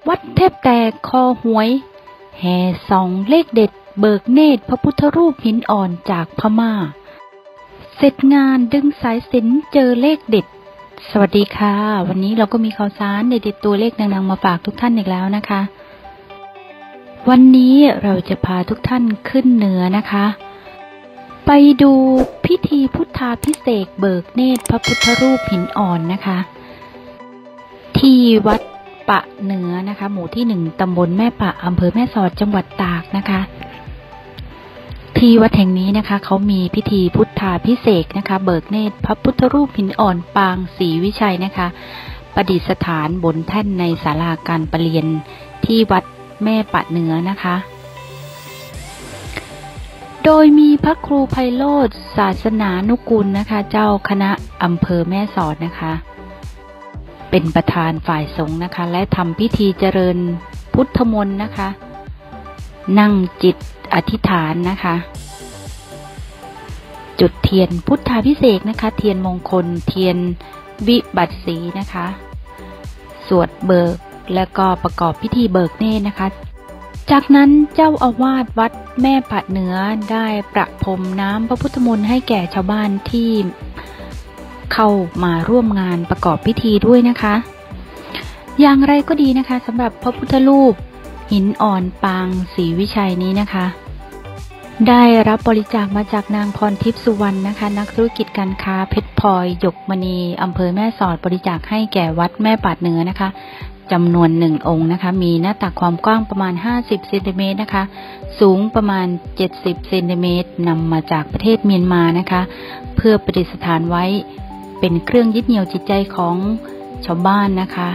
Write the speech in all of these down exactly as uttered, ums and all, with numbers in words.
วัดแทบแตกคอหวยแห่ส่องเลขเด็ดเบิกเนตรพระพุทธรูปหินอ่อนจากพม่าเสร็จงานดึงสายสิญจน์เจอเลขเด็ดสวัสดีค่ะวันนี้เราก็มีข่าวสารเด็ดๆตัวเลขดังๆมาฝากทุกท่านอีกแล้วนะคะวันนี้เราจะพาทุกท่านขึ้นเหนือนะคะไปดูพิธีพุทธาภิเษกเบิกเนตรพระพุทธรูปหินอ่อนนะคะที่วัดปะเหนือนะคะหมู่ที่หนึ่งตำบลแม่ปะอำเภอแม่สอดจังหวัดตากนะคะที่วัดแห่งนี้นะคะเขามีพิธีพุทธาภิเษกนะคะเบิกเนตรพระพุทธรูปหินอ่อนปางศรีวิชัยนะคะประดิษฐานบนแท่นในศาลาการประเรียนที่วัดแม่ปะเหนือนะคะโดยมีพระครูไพโรจน์ศาสนานุกูลนะคะเจ้าคณะอำเภอแม่สอดนะคะเป็นประธานฝ่ายสงฆ์นะคะและทำพิธีเจริญพุทธมนต์นะคะนั่งจิตอธิษฐานนะคะจุดเทียนพุทธาภิเษกนะคะเทียนมงคลเทียนวิบัติสีนะคะสวดเบิกและก็ประกอบพิธีเบิกเนตรนะคะจากนั้นเจ้าอาวาสวัดแม่ปะเหนือได้ประพรมน้ำพระพุทธมนต์ให้แก่ชาวบ้านที่เข้ามาร่วมงานประกอบพิธีด้วยนะคะอย่างไรก็ดีนะคะสำหรับพระพุทธรูปหินอ่อนปางศรีวิชัยนี้นะคะได้รับบริจาคมาจากนางพรทิพย์สุวรรณนะคะนักธุรกิจการค้าเพชรพลอยหยกมณีอำเภอแม่สอดบริจาคให้แก่วัดแม่ปะเหนือนะคะจำนวนหนึ่งองค์นะคะมีหน้าตักความกว้างประมาณห้าสิบเซนติเมตรนะคะสูงประมาณเจ็ดสิบเซนติเมตรนำมาจากประเทศเมียนมานะคะเพื่อประดิษฐานไว้เป็นเครื่องยึดเหนี่ยวจิตใจของชาวบ้านนะคะ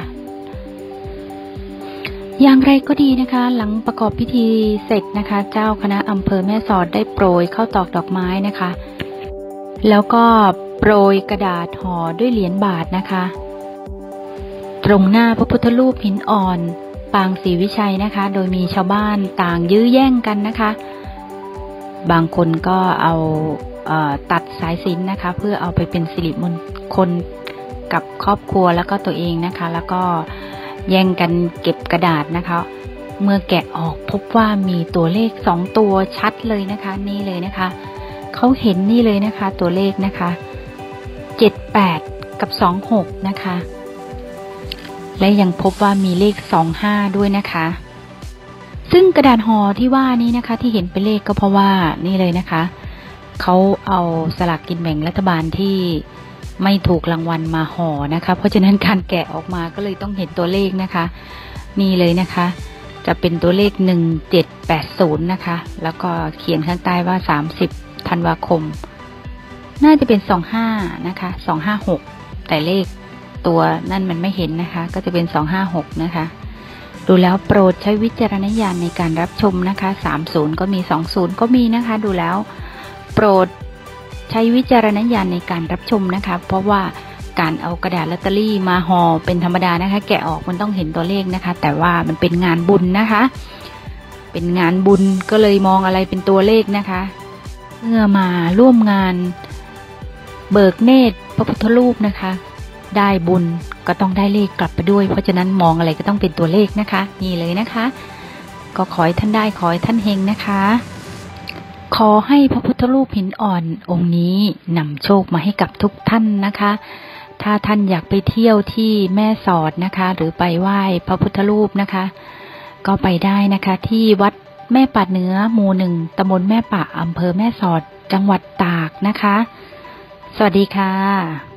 อย่างไรก็ดีนะคะหลังประกอบพิธีเสร็จนะคะเจ้าคณะอำเภอแม่สอดได้โปรยข้าวตอกดอกไม้นะคะแล้วก็โปรยกระดาษห่อด้วยเหรียญบาทนะคะตรงหน้าพระพุทธรูปหินอ่อนปางศรีวิชัยนะคะโดยมีชาวบ้านต่างยื้อแย่งกันนะคะบางคนก็เอาเอ่อตัดสายสิญจน์นะคะเพื่อเอาไปเป็นสิริมงคลกับครอบครัวแล้วก็ตัวเองนะคะแล้วก็แย่งกันเก็บกระดาษนะคะเมื่อแกะออกพบว่ามีตัวเลขสองตัวชัดเลยนะคะนี่เลยนะคะเขาเห็นนี่เลยนะคะตัวเลขนะคะเจ็ดแปดกับสองหกนะคะและยังพบว่ามีเลขสองห้าด้วยนะคะซึ่งกระดาษห่อที่ว่านี้นะคะที่เห็นเป็นเลขก็เพราะว่านี่เลยนะคะเขาเอาสลากกินแบ่งรัฐบาลที่ไม่ถูกรางวัลมาห่อนะคะเพราะฉะนั้นการแกะออกมาก็เลยต้องเห็นตัวเลขนะคะนี่เลยนะคะจะเป็นตัวเลขหนึ่งเจ็ดแปดศูนย์นะคะแล้วก็เขียนข้างใต้ว่าสามสิบธันวาคมน่าจะเป็นสองห้านะคะสองห้าหกแต่เลขตัวนั่นมันไม่เห็นนะคะก็จะเป็นสองห้าหกนะคะดูแล้วโปรดใช้วิจารณญาณในการรับชมนะคะสามสิบก็มีสองสิบก็มีนะคะดูแล้วโปรดใช้วิจารณญาณในการรับชมนะคะเพราะว่าการเอากระดาษลอตเตอรี่มาห่อเป็นธรรมดานะคะแกะออกมันต้องเห็นตัวเลขนะคะแต่ว่ามันเป็นงานบุญนะคะเป็นงานบุญก็เลยมองอะไรเป็นตัวเลขนะคะเมื่อมาร่วมงานเบิกเนตรพระพุทธรูปนะคะได้บุญก็ต้องได้เลขกลับไปด้วยเพราะฉะนั้นมองอะไรก็ต้องเป็นตัวเลขนะคะนี่เลยนะคะก็ขอให้ท่านได้ขอให้ท่านเฮงนะคะขอให้พระพุทธรูปหินอ่อนองค์นี้นำโชคมาให้กับทุกท่านนะคะถ้าท่านอยากไปเที่ยวที่แม่สอดนะคะหรือไปไหว้พระพุทธรูปนะคะก็ไปได้นะคะที่วัดแม่ปะเหนือหมู่หนึ่งตำบลแม่ปะอำเภอแม่สอดจังหวัดตากนะคะสวัสดีค่ะ